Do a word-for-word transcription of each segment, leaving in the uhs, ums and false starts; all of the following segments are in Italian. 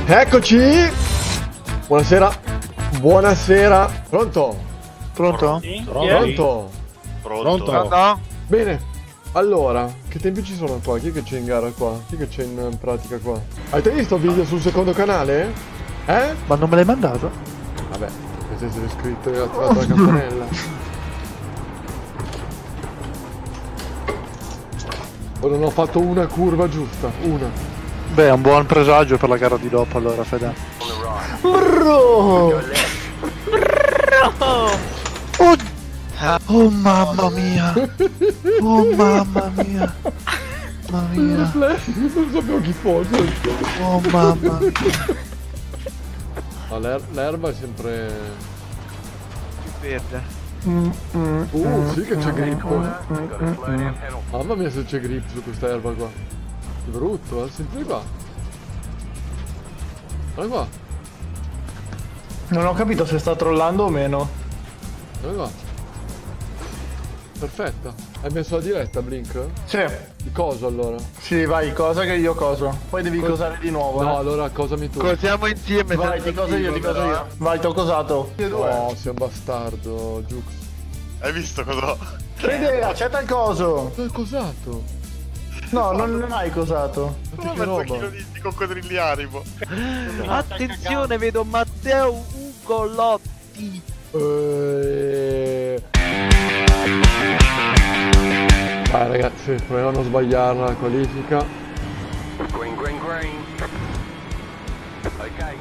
Eccoci! Buonasera. Buonasera. Pronto? Pronto? Sì? Pronto? Pronto? Pronto? Bene. Allora, che tempi ci sono qua? Chi è che c'è in gara qua? Chi è che c'è in pratica qua? Avete visto il video sul secondo canale? Eh? Ma non me l'hai mandato? Vabbè, se essere iscritto e attivato la campanella. O non ho fatto una curva giusta, una. Beh, è un buon presagio per la gara di dopo allora, Fede. Bro! Oh, oh mamma mia! Oh mamma mia! Mamma mia! Non sapevo chi fosse. Oh mamma mia! Ma l'er l'erba è sempre... Verde. Uh, sì che c'è grip. Mamma mia se c'è grip su questa erba qua. È brutto, eh? Sempre qua. Guarda qua. Non ho capito se sta trollando o meno. Guarda qua. Perfetta. Hai messo la diretta, Blink? Sì. Di coso allora? Sì, vai, cosa che io coso. Poi devi Cos cosare di nuovo. No, eh. allora cosami tu. Cosiamo insieme. Vai, ti coso io, ti coso io. Vai, ti ho cosato. No, sei un bastardo, Jux. Hai visto cosa? Fede, accetta il coso. L'hai cosato? No, non, non hai cosato. Ma Ma che mezzo roba? chilo di, di coccodrilli animo. Attenzione, vedo Matteo Ugolotti. Eh... Vai ragazzi, proviamo a non sbagliarla la qualifica. Green, green, green. Okay.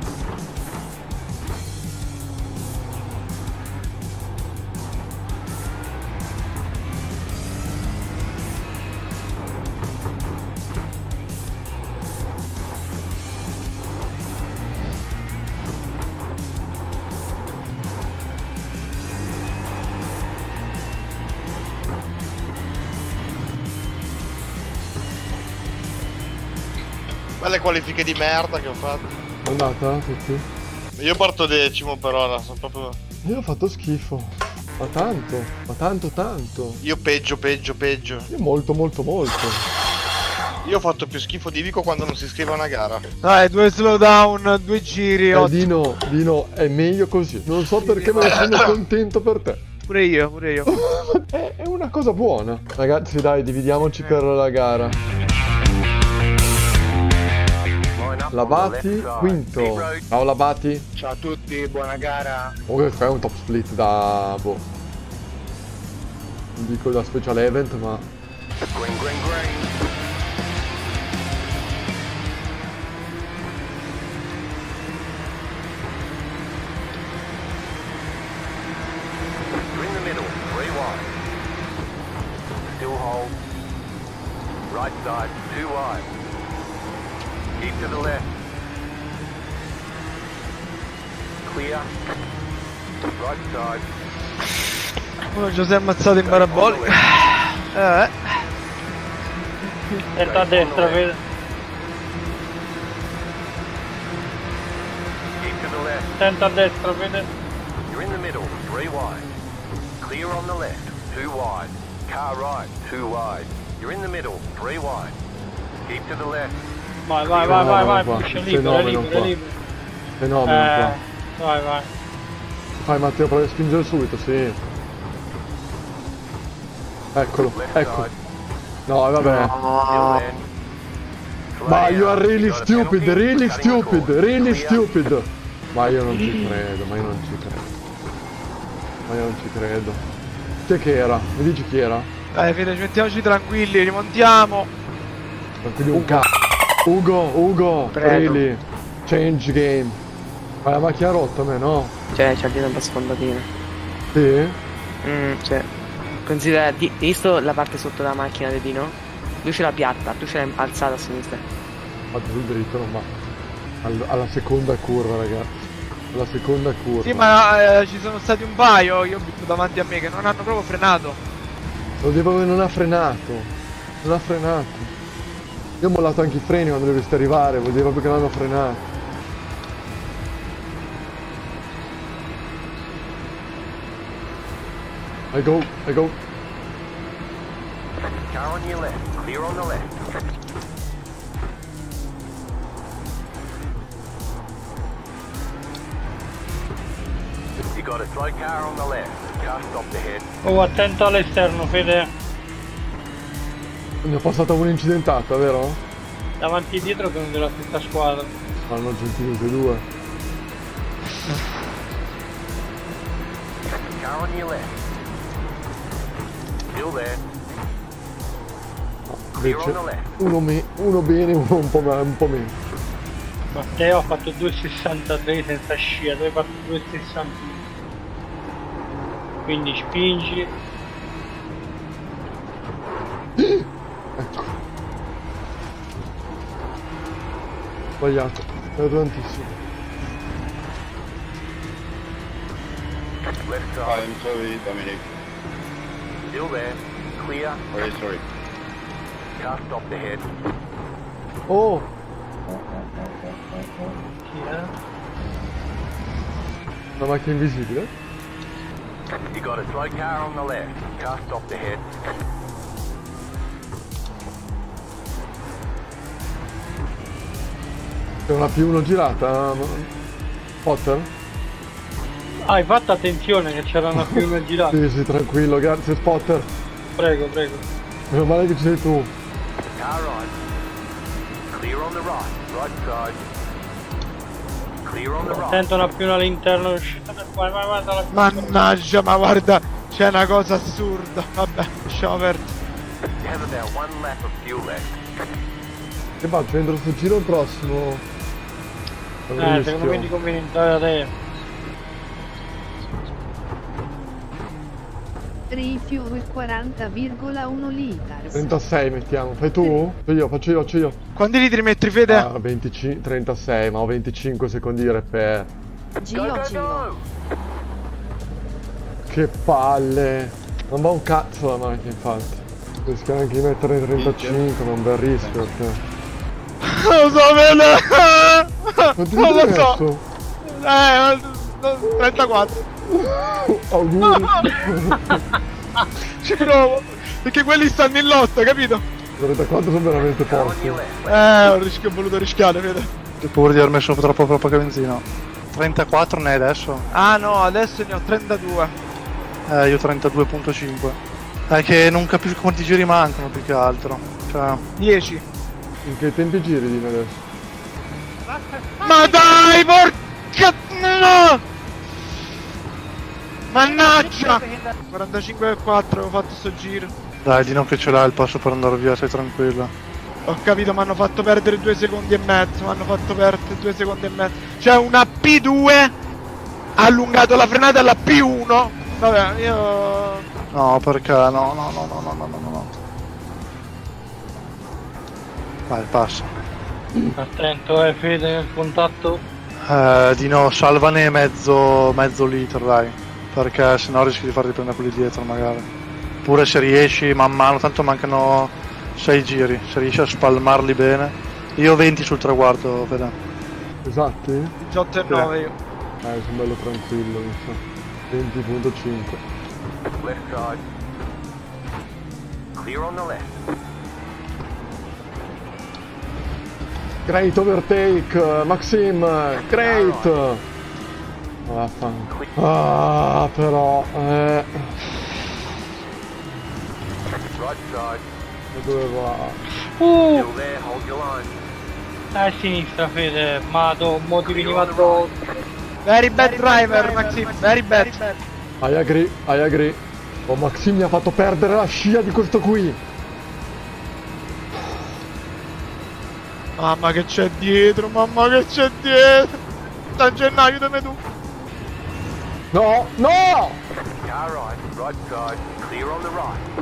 Belle qualifiche di merda che ho fatto. È andata tutti? Io parto decimo per ora, sono proprio... Io ho fatto schifo. Ma tanto, ma tanto tanto. Io peggio, peggio, peggio. Io molto molto molto. Io ho fatto più schifo di Vico quando non si iscrive a una gara. Dai, due slowdown, due giri, Eh, ottimo. Dino, Dino, è meglio così. Non so perché ma sono contento per te. Pure io, pure io. è, è una cosa buona. Ragazzi dai, dividiamoci per la gara. Labati, quinto. Ciao Labati. Ciao a tutti, buona gara. Comunque qua è un top split da... boh. Non dico da special event, ma... Green, green, green. You're in the middle, three wide. Still hold. Right side, two wide. Keep to the left. Clear. Right side. Uno ci si è ammazzato in parabolica. Eh. Tenta a destra, vede. Keep to the left. Tenta a destra, vede. You're in the middle, three wide. Clear on the left, two wide. Car right, two wide. You're in the middle, three wide. Keep to the left. Vai, vai, vai, vai, vai, qua. pusha libero, Fenomeno libero, qua. libero. Fenomeno Eh, qua. vai, vai. Fai Matteo, provi a spingere subito, sì. Eccolo, ecco. No, vabbè. Still in. Ma you are really stupid, really stupid, really stupid. Ma io non ci credo, ma io non ci credo. Ma io non ci credo. Chi è che era? Mi dici chi era? Dai, Fede, ci mettiamoci tranquilli, rimontiamo. Tranquilli un c***o. Ugo, Ugo, Prego. really. Change game. Ma la macchina rotta a me, no? Cioè, c'ha lì una sfondatina. Sì? Mm, cioè. Considera, di, hai visto la parte sotto della macchina di Dino? Lui ce l'ha piatta, tu ce l'hai alzata a sinistra. Ma giù dritto non va. All alla seconda curva, ragazzi. Alla seconda curva. Sì, ma eh, ci sono stati un paio, io ho visto davanti a me, che non hanno proprio frenato. Lo devo che non ha frenato. Non ha frenato. Io ho mollato anche i freni quando dovresti arrivare, vuol dire proprio che non hanno frenato. I go, I go. Car on your left, clear on the left. got a slow car on the left. Car stopped ahead. Oh, attento all'esterno, Fede. Ne ho passata un'incidentata, vero? Davanti e dietro sono della stessa squadra. Fanno gentili tutti e due. Car on your left. Still there. Clear on Invece the left. uno, me uno bene, uno un po', un po' meno. Matteo ha fatto due sessantatré senza scia, tu hai fatto due sessantuno. Quindi spingi. Ecco. Sbagliato. È tantissimo. Left side. I'm sorry, Dominic. Still there. Clear. Very sorry. Car stopped ahead. Oh! Chi è? Una macchina invisibile? You got a slow car on the left. Car stopped ahead. C'è una più uno girata? Potter? Hai fatto attenzione che c'era una più una girata. Sì, sì, tranquillo, grazie Spotter. Prego, prego. Meno male che ci sei tu. Car right. Clear on the right. Right side. Clear on the right. Attento una più una all'interno. Vai, vai, vai, dalla Mannaggia, ma guarda, c'è una cosa assurda. Vabbè, lasciamo perdere. You have about one lap of fuel left. Che faccio? Entro sto giro il prossimo. È un Eh, rischio. secondo me ti conviene entrare da te. Refuel quaranta virgola uno liters. trentasei mettiamo. Fai tu? Faccio io, faccio io, faccio io. Quanti litri metti, Fede? Ah, venticinque, trentasei, ma ho venticinque secondi per... Gio Gio. Che palle. Non va un cazzo la macchina, infatti. Rischio anche di mettere trentacinque, ma un bel rischio perché... Lo so, Fede! Quanti Non litri lo hai so! messo? Eh, trentaquattro. Auguri. Ci provo. Perché quelli stanno in lotta, capito? trentaquattro sono veramente Car on pochi. your left. Eh, ho rischio, ho voluto rischiare, Fede. Ho paura di aver messo troppo poca benzina. trentaquattro ne hai adesso? Ah no, adesso ne ho trentadue. Eh, io trentadue virgola cinque. È che non capisco quanti giri mancano più che altro. Cioè... dieci. In che tempi giri dimmi adesso? Ma dai, porca... no! Mannaggia! quarantacinque virgola quattro ho fatto sto giro. Dai, di no che ce l'hai il passo per andare via, sei tranquilla. Ho capito, mi hanno fatto perdere due secondi e mezzo, mi hanno fatto perdere due secondi e mezzo. Cioè una P due ha allungato la frenata alla P uno. Vabbè, io... No, perché? No, no, no, no, no, no, no, no. Vai, passa. Attento, eh, Fede, il contatto. Eh, di no, salvane mezzo, mezzo litro, dai. Perché sennò rischi di farti prendere quelli dietro, magari. Pure se riesci man mano, tanto mancano sei giri. Se riesci a spalmarli bene. Io venti sul traguardo, Fede. Esatti? diciotto e nove io. Eh, sono bello tranquillo, mi sa. venti virgola cinque. Left side. Clear on the left. Great overtake, Maxim, great! Vaffanculo. Ah, però, eh... Right side. Dove va? Uh! Still there. Hold your line. A sinistra, Fede, Mato, mo ti veniva addosso. Very bad driver, Maxim, very bad. I agree, I agree. Oh, Maxim mi ha fatto perdere la scia di questo qui. Mamma che c'è dietro, mamma che c'è dietro. San Gennaio dove tu? No, no! Car right. Right side. Clear on the right.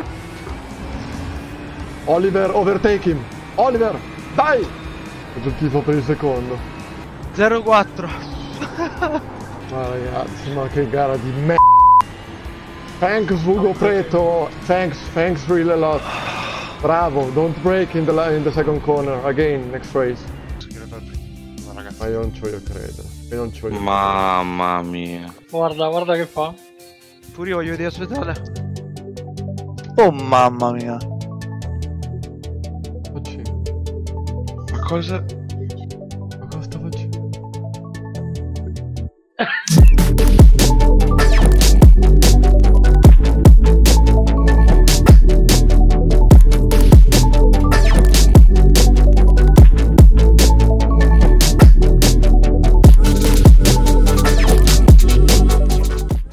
Oliver, overtake him. Oliver, dai! Faccio il tifo per il secondo. zero quattro. Ma ragazzi, ma che gara di me. Thanks Ugo Preto. Thanks, thanks really a lot. Bravo, don't break in the, in the second corner. Again, next race. Ma io non ci voglio credere. Io non ci voglio Mamma mia. Guarda, guarda che fa. Pure io voglio vedere aspettare. Oh mamma mia. credere. Ma cosa?